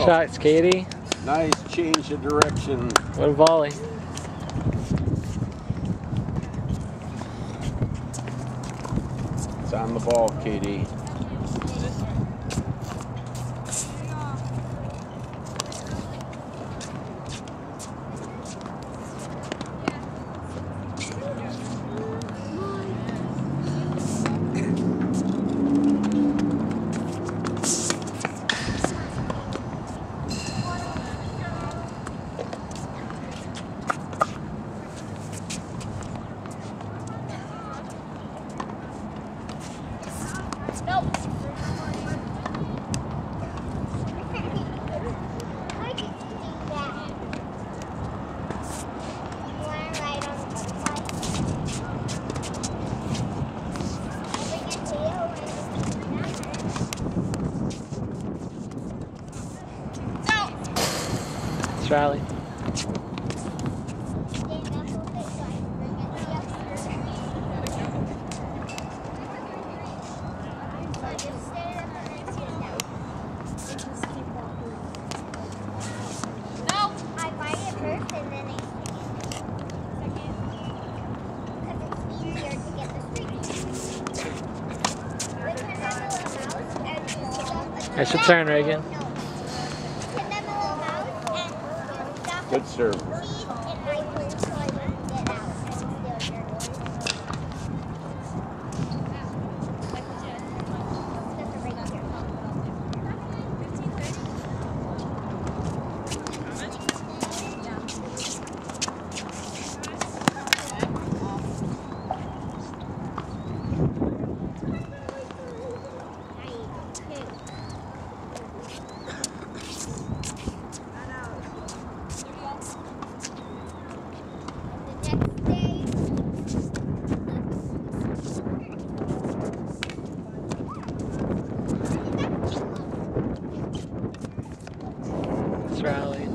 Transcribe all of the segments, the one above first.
shots, Katie. Nice change of direction. What a volley. It's on the ball, Katie. Riley. Nice return, Rahgan. Good serve. Rally.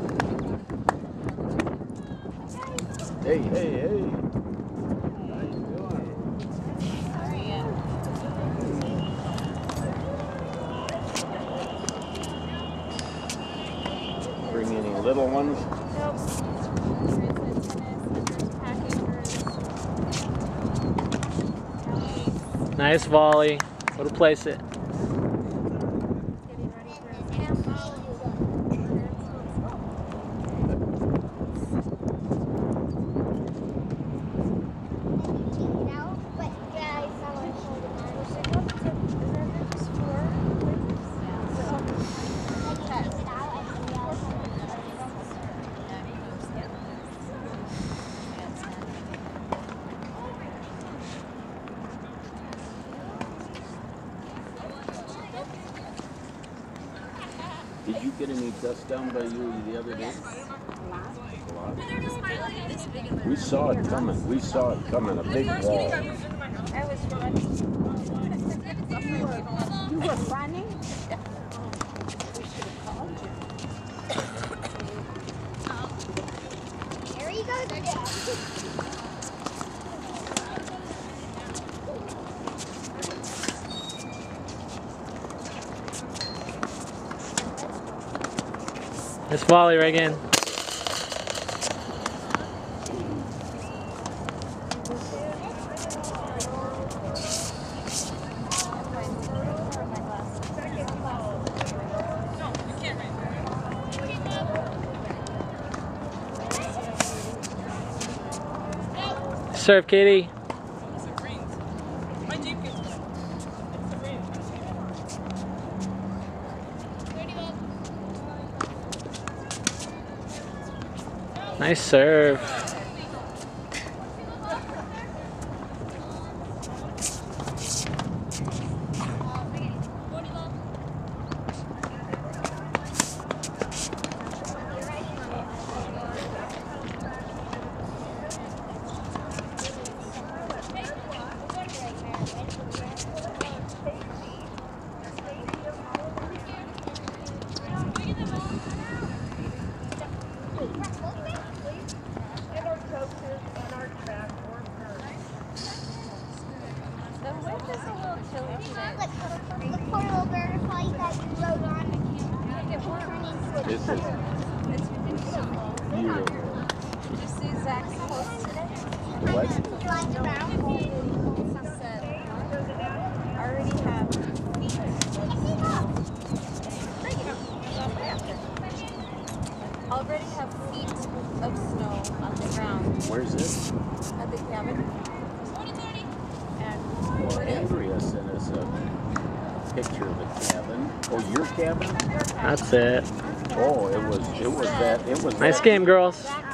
Hey, hey, hey. How you doing? Bring any little ones? Nice volley. Go to place it. Did you get any dust down by you the other day? A lot. We saw it coming. We saw it coming. A big wall. I was running. You were running? We should have called you. There you go, Dad. Nice volley, Rahgan. Serve, Katie. Nice serve. The portable butterfly that you rode on, it will turn into This is It's beautiful. Did you see Zach's post today? What? He said, already have feet already have feet of snow on the ground Where's it? at the cabin. And Well, Andrea sent us a picture of the cabin. Oh, your cabin? That's it. Oh, it was Nice game, girls. Zach